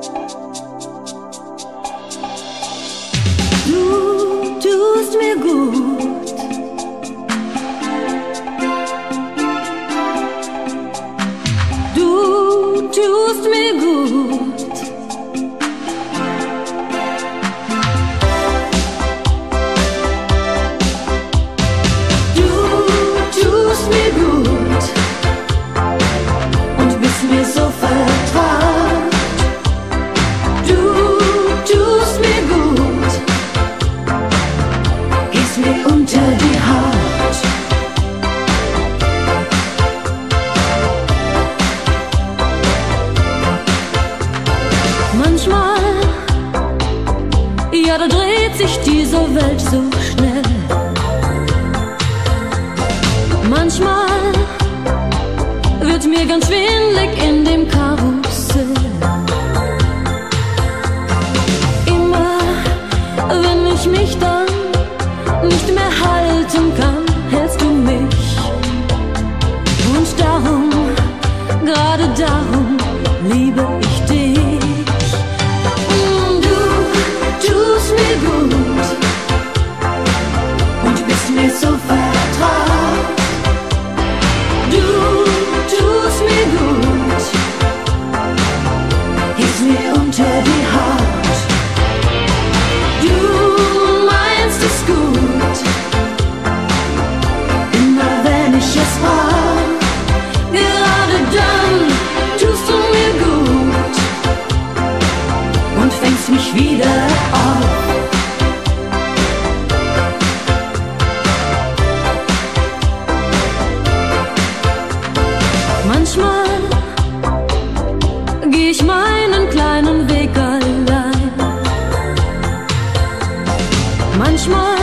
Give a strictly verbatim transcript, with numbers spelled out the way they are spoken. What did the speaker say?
Du tust mir gut. Du tust mir gut. Du tust mir gut und bist mir so vertraut. Du tust mir gut, gehst mir unter die Haut. Manchmal, ja, da dreht sich diese Welt so schnell. Manchmal wird mir ganz schwindelig in dem Karussell. Immer, wenn ich mich dann nicht mehr halten kann, hältst du mich. Und darum, gerade darum, liebe ich dich. Du tust mir gut und bist mir so vertraut. Du tust mir gut, gehst mir unter die Haut. Du meinst es gut, immer wenn ich es brauch. Gerade dann tust du mir gut und fängst mich wieder auf. Manchmal geh ich meinen kleinen Weg allein. Manchmal